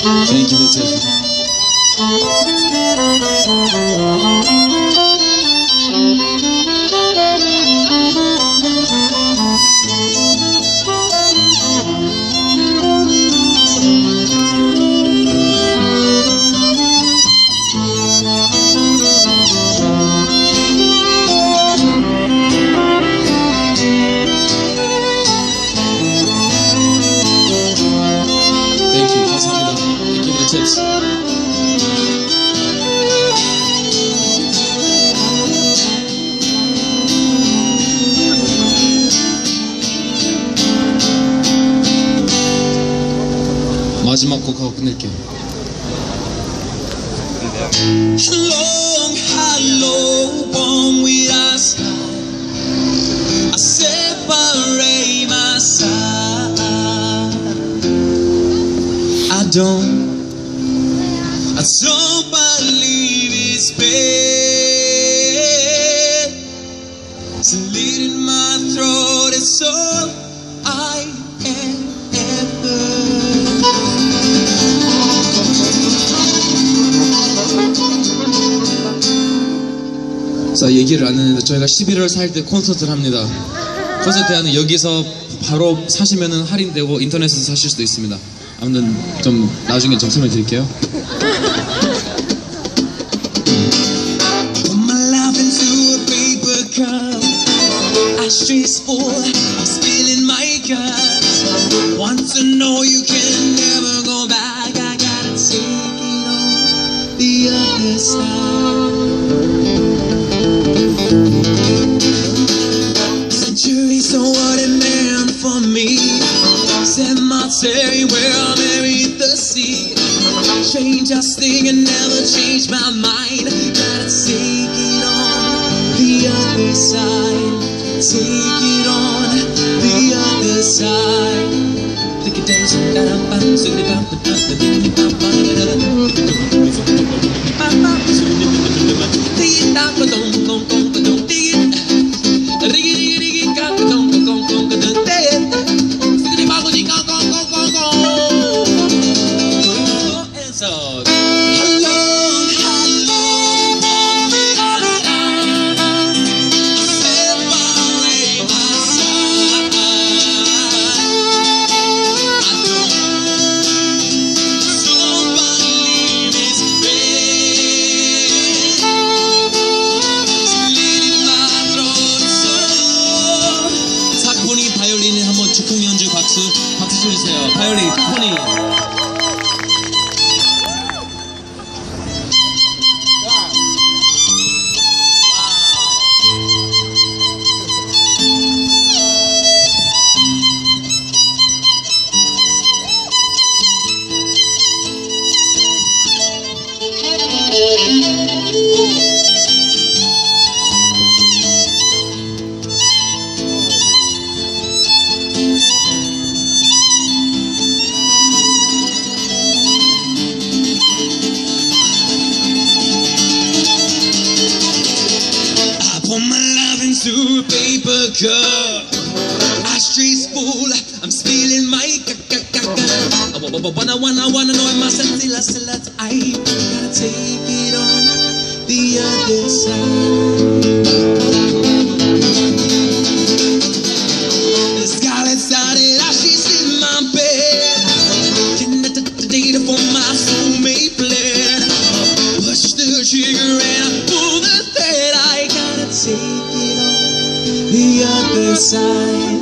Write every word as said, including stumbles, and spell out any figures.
Thank you, Latif. Thank you, 감사합니다. Thank you for the tips. 마지막 곡하고 끝낼게요. Long, hello, born with us. I separate my side. I don't, I don't believe it's bad. It's leading my throat, it's all I am ever. 자, 얘기를 안 했는데 저희가 십일월 사일 때 콘서트를 합니다. 콘서트 하는 여기서 바로 사시면은 할인되고 인터넷에서 사실 수도 있습니다. 아무튼 좀 나중에 좀 설명 드릴게요. Put my life into a paper cup. Ashtrays full, I'm spilling my guts. Want to know you can never go back. I gotta take it on the other side. Centuries so what it meant for me. Cemetery where I buried the seed. Change I sting and never change my mind. Gotta take it on the other side. Take it on the other side. Look at days that I'm bound to live out the past. The thing about my 즉흥 연주 박수 박수 쳐주세요. 바이올린 포니. To a paper cup, ashtrays full. I'm spilling my ca-ca-ca-ca. I wanna, wanna, wanna know my sentila salat. I gotta take it on the other side. The scarlet started ashes in my bed. Connected the data for my soulmate bled. Push the trigger and I pull the thread. I gotta take it on the other side.